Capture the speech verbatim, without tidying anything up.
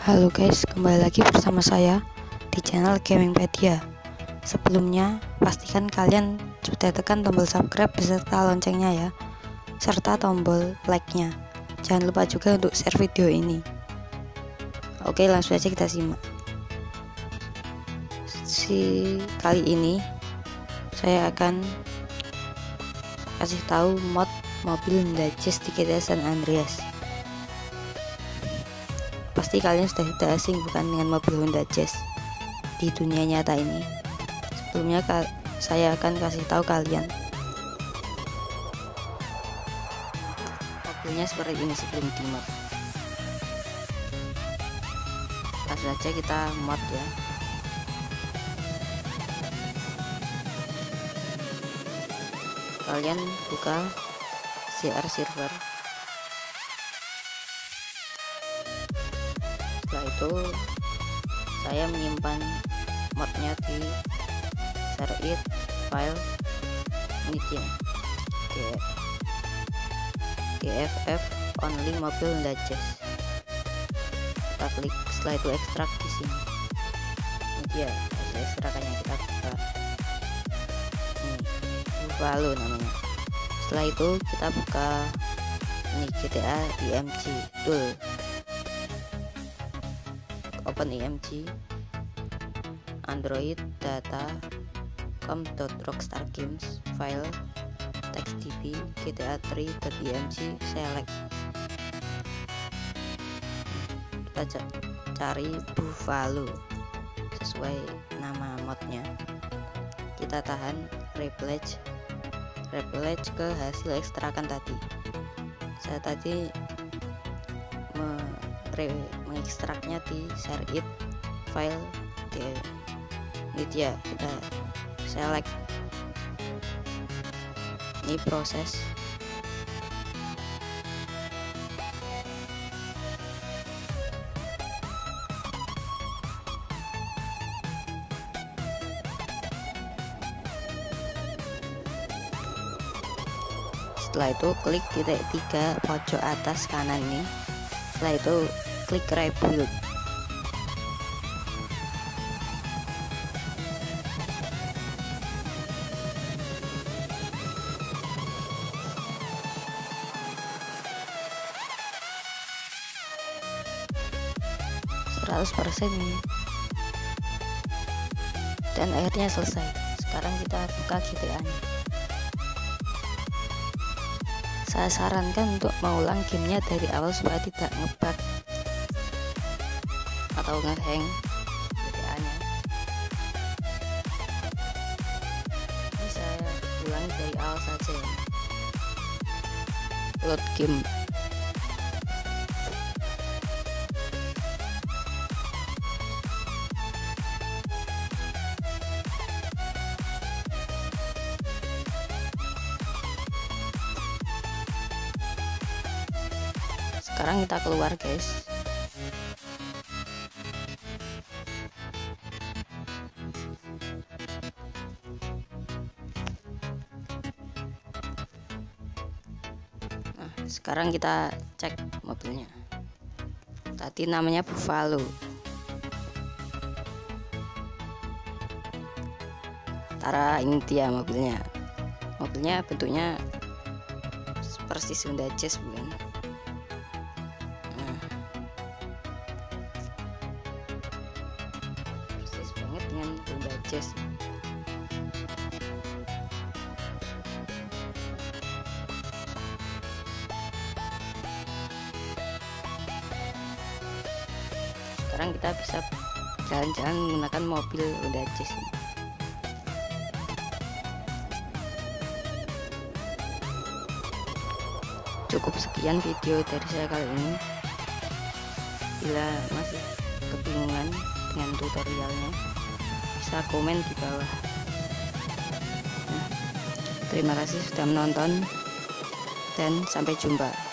Halo guys, kembali lagi bersama saya di channel Gamingpedia. Sebelumnya, pastikan kalian sudah tekan tombol subscribe beserta loncengnya ya, serta tombol like-nya. Jangan lupa juga untuk share video ini. Oke, langsung aja kita simak. Si kali ini saya akan kasih tahu mod mobil Honda Jazz di G T A San Andreas. Pasti kalian sudah tidak asing bukan dengan mobil Honda Jazz di dunia nyata ini. Sebelumnya saya akan kasih tahu kalian mobilnya seperti ini sebelum di mod. Langsung saja kita mod ya. Kalian buka C R server. Setelah itu saya menyimpan modnya di shared file media gff only mobil Honda Jazz. Kita klik, setelah itu ekstrak di sini. Ini dia hasil ekstrakannya, kita buka. Ini Buffalo namanya. Setelah itu kita buka ini G T A I M G tool. Open I M G Android data com.rockstar games file textdb gta three dot img select. Kita cari Buffalo sesuai nama modnya. Kita tahan repledge repledge ke hasil ekstrakan tadi. Saya tadi mengekstraknya di shared file di ini dia, kita select. Ini proses. Setelah itu klik titik tiga pojok atas kanan ini. Setelah itu klik rebuild. seratus persen ini. Dan akhirnya selesai. Sekarang kita buka G T A-nya. Saya sarankan untuk mengulang gamenya dari awal supaya tidak ngebug atau ngehang G T A-nya. Ini saya ulangi dari awal saja ya. Load game. Sekarang kita keluar guys. Nah, sekarang kita cek mobilnya. Tadi namanya Buffalo. Tara, ini dia mobilnya. Mobilnya bentuknya persis Honda Jazz bukan? Dengan Honda Jazz. Sekarang kita bisa jalan-jalan menggunakan mobil Honda Jazz ini. Cukup sekian video dari saya kali ini. Bila masih kebingungan dengan tutorialnya, bisa komen di bawah. Nah, terima kasih sudah menonton dan sampai jumpa.